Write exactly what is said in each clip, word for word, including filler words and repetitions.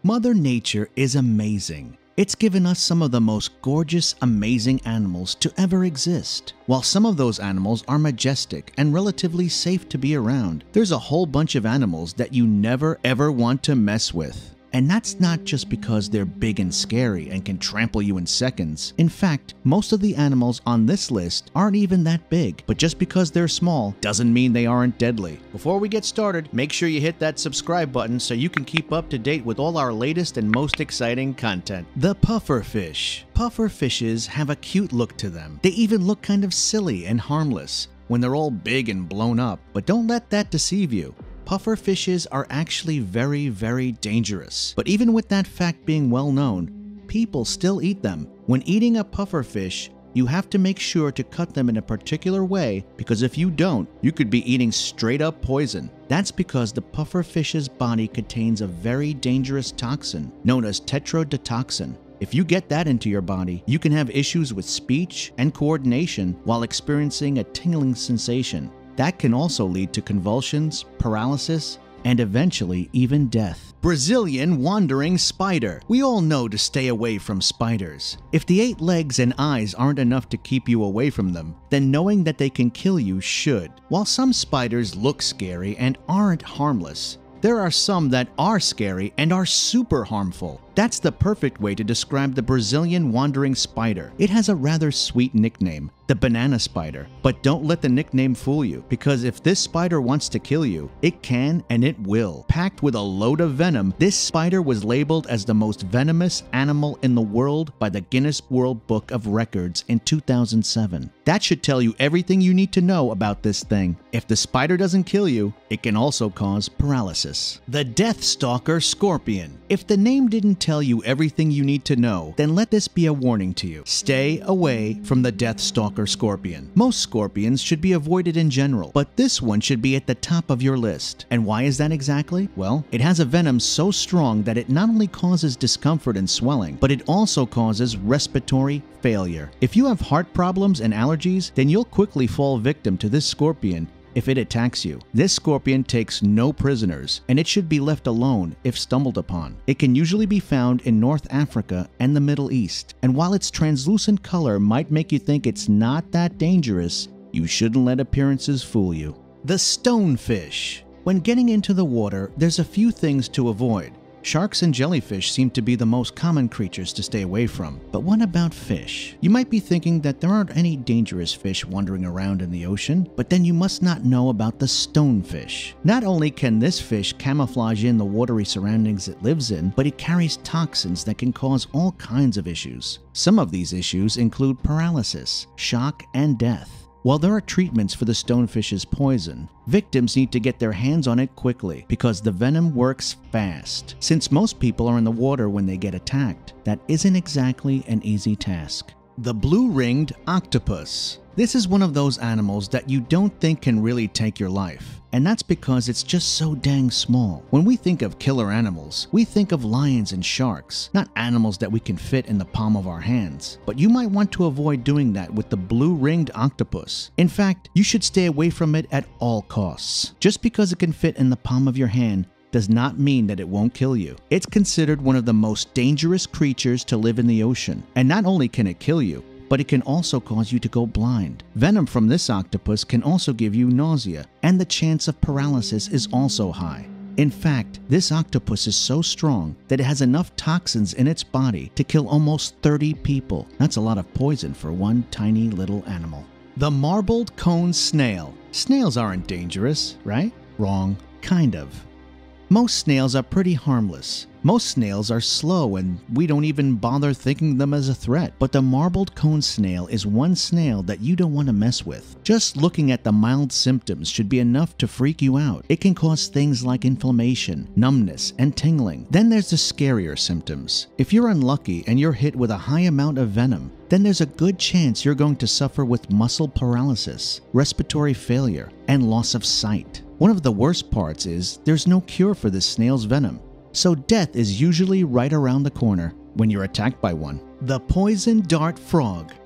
Mother Nature is amazing. It's given us some of the most gorgeous, amazing animals to ever exist. While some of those animals are majestic and relatively safe to be around, there's a whole bunch of animals that you never ever want to mess with. And that's not just because they're big and scary and can trample you in seconds. In fact, most of the animals on this list aren't even that big, but just because they're small doesn't mean they aren't deadly. Before we get started, make sure you hit that subscribe button so you can keep up to date with all our latest and most exciting content. The pufferfish. Pufferfishes have a cute look to them. They even look kind of silly and harmless when they're all big and blown up, but don't let that deceive you. Pufferfishes are actually very, very dangerous. But even with that fact being well known, people still eat them. When eating a pufferfish, you have to make sure to cut them in a particular way, because if you don't, you could be eating straight up poison. That's because the pufferfish's body contains a very dangerous toxin known as tetrodotoxin. If you get that into your body, you can have issues with speech and coordination while experiencing a tingling sensation. That can also lead to convulsions, paralysis, and eventually even death. Brazilian wandering spider. We all know to stay away from spiders. If the eight legs and eyes aren't enough to keep you away from them, then knowing that they can kill you should. While some spiders look scary and aren't harmless, there are some that are scary and are super harmful. That's the perfect way to describe the Brazilian wandering spider. It has a rather sweet nickname, the banana spider. But don't let the nickname fool you, because if this spider wants to kill you, it can and it will. Packed with a load of venom, this spider was labeled as the most venomous animal in the world by the Guinness World Book of Records in two thousand seven. That should tell you everything you need to know about this thing. If the spider doesn't kill you, it can also cause paralysis. The Death Stalker Scorpion. If the name didn't tell you everything you need to know, then let this be a warning to you. Stay away from the Death Stalker scorpion. Most scorpions should be avoided in general, but this one should be at the top of your list. And why is that exactly? Well, it has a venom so strong that it not only causes discomfort and swelling, but it also causes respiratory failure. If you have heart problems and allergies, then you'll quickly fall victim to this scorpion if it attacks you. This scorpion takes no prisoners, and it should be left alone if stumbled upon. It can usually be found in North Africa and the Middle East, and while its translucent color might make you think it's not that dangerous, you shouldn't let appearances fool you. The stonefish. When getting into the water, there's a few things to avoid. Sharks and jellyfish seem to be the most common creatures to stay away from. But what about fish? You might be thinking that there aren't any dangerous fish wandering around in the ocean, but then you must not know about the stonefish. Not only can this fish camouflage in the watery surroundings it lives in, but it carries toxins that can cause all kinds of issues. Some of these issues include paralysis, shock, and death. While there are treatments for the stonefish's poison, victims need to get their hands on it quickly because the venom works fast. Since most people are in the water when they get attacked, that isn't exactly an easy task. The blue-ringed octopus. This is one of those animals that you don't think can really take your life. And that's because it's just so dang small. When we think of killer animals, we think of lions and sharks, not animals that we can fit in the palm of our hands. But you might want to avoid doing that with the blue-ringed octopus. In fact, you should stay away from it at all costs. Just because it can fit in the palm of your hand does not mean that it won't kill you. It's considered one of the most dangerous creatures to live in the ocean. And not only can it kill you, but it can also cause you to go blind. Venom from this octopus can also give you nausea, and the chance of paralysis is also high. In fact, this octopus is so strong that it has enough toxins in its body to kill almost thirty people. That's a lot of poison for one tiny little animal. The marbled cone snail. Snails aren't dangerous, right? Wrong. Kind of. Most snails are pretty harmless. Most snails are slow and we don't even bother thinking them as a threat. But the marbled cone snail is one snail that you don't want to mess with. Just looking at the mild symptoms should be enough to freak you out. It can cause things like inflammation, numbness, and tingling. Then there's the scarier symptoms. If you're unlucky and you're hit with a high amount of venom, then there's a good chance you're going to suffer with muscle paralysis, respiratory failure, and loss of sight. One of the worst parts is there's no cure for this snail's venom. So death is usually right around the corner when you're attacked by one. The poison dart frog.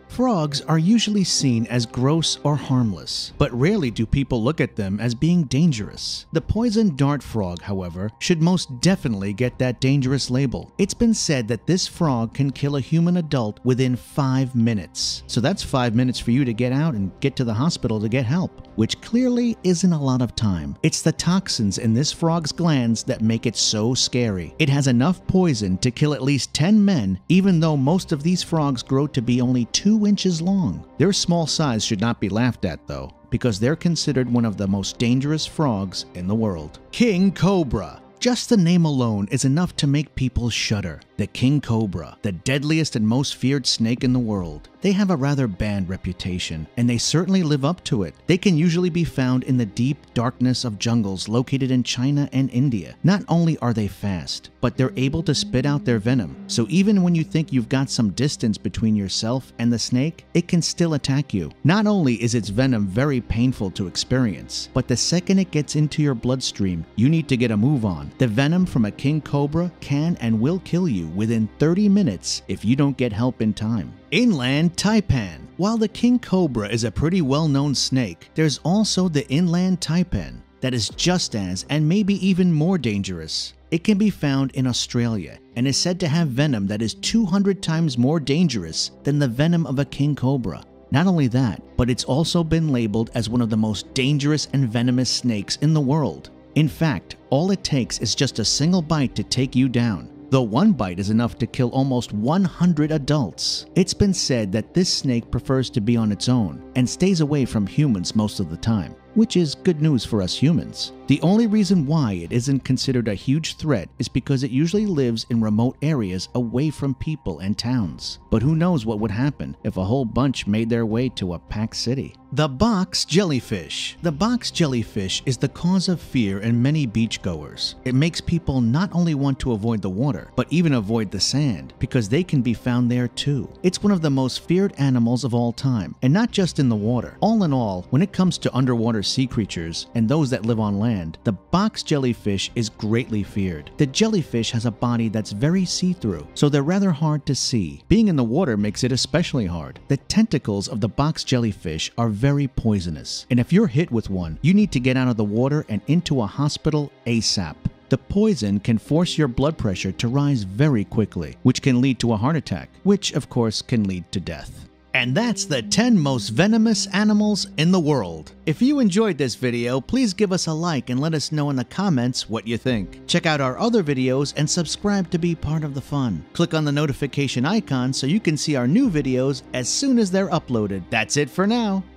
Frogs are usually seen as gross or harmless, but rarely do people look at them as being dangerous. The poison dart frog, however, should most definitely get that dangerous label. It's been said that this frog can kill a human adult within five minutes. So that's five minutes for you to get out and get to the hospital to get help, which clearly isn't a lot of time. It's the toxins in this frog's glands that make it so scary. It has enough poison to kill at least ten men, even though most of these frogs grow to be only two inches long. Their small size should not be laughed at though, because they're considered one of the most dangerous frogs in the world. King Cobra. Just the name alone is enough to make people shudder. The king cobra, the deadliest and most feared snake in the world. They have a rather bad reputation, and they certainly live up to it. They can usually be found in the deep darkness of jungles located in China and India. Not only are they fast, but they're able to spit out their venom. So even when you think you've got some distance between yourself and the snake, it can still attack you. Not only is its venom very painful to experience, but the second it gets into your bloodstream, you need to get a move on. The venom from a king cobra can and will kill you within thirty minutes if you don't get help in time. Inland taipan. While the king cobra is a pretty well-known snake, there's also the inland taipan that is just as and maybe even more dangerous. It can be found in Australia and is said to have venom that is two hundred times more dangerous than the venom of a king cobra. Not only that, but it's also been labeled as one of the most dangerous and venomous snakes in the world. In fact, all it takes is just a single bite to take you down, though one bite is enough to kill almost one hundred adults. It's been said that this snake prefers to be on its own and stays away from humans most of the time, which is good news for us humans. The only reason why it isn't considered a huge threat is because it usually lives in remote areas away from people and towns. But who knows what would happen if a whole bunch made their way to a packed city. The box jellyfish. The box jellyfish is the cause of fear in many beachgoers. It makes people not only want to avoid the water, but even avoid the sand, because they can be found there too. It's one of the most feared animals of all time, and not just in the water. All in all, when it comes to underwater sea creatures and those that live on land, the box jellyfish is greatly feared. The jellyfish has a body that's very see-through, so they're rather hard to see. Being in the water makes it especially hard. The tentacles of the box jellyfish are very poisonous, and if you're hit with one, you need to get out of the water and into a hospital ASAP. The poison can force your blood pressure to rise very quickly, which can lead to a heart attack, which of course can lead to death. And that's the ten most venomous animals in the world. If you enjoyed this video, please give us a like and let us know in the comments what you think. Check out our other videos and subscribe to be part of the fun. Click on the notification icon so you can see our new videos as soon as they're uploaded. That's it for now.